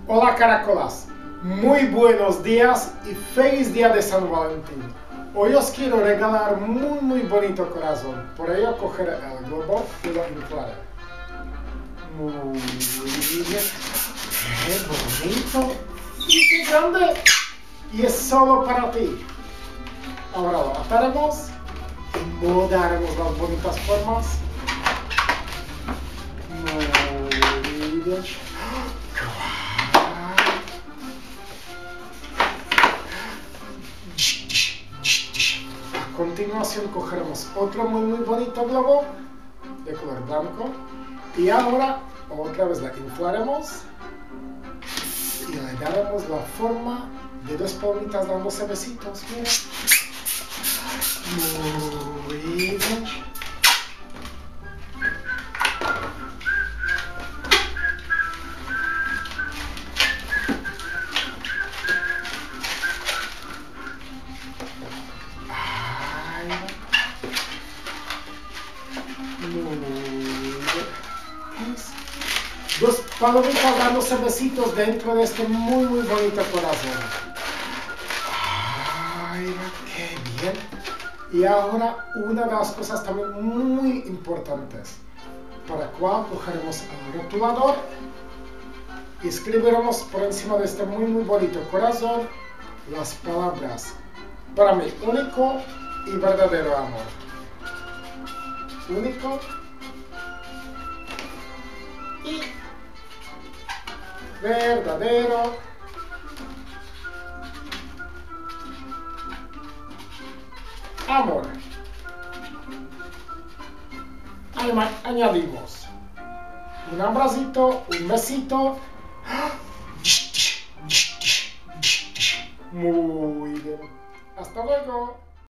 Hola caracolas, muy buenos días y feliz día de San Valentín. Hoy os quiero regalar muy bonito corazón, por ello cogeré el globo y lo inflaré. Muy bien, qué bonito y qué grande, y es solo para ti. Ahora lo ataremos y moldearemos las bonitas formas. Muy bien. A continuación cogeremos otro muy bonito globo de color blanco y ahora otra vez la inflaremos y le daremos la forma de dos palmitas dándose besitos. Mira. Muy bien. Dos palomitas dándose besitos dentro de este muy bonito corazón. ¡Ay, qué bien! Y ahora una de las cosas también muy importantes, para la cual cogeremos el rotulador y escribiremos por encima de este muy bonito corazón las palabras: para mi único y verdadero amor. Único y verdadero amor. Añadimos un abracito, un besito. Muy bien. Hasta luego.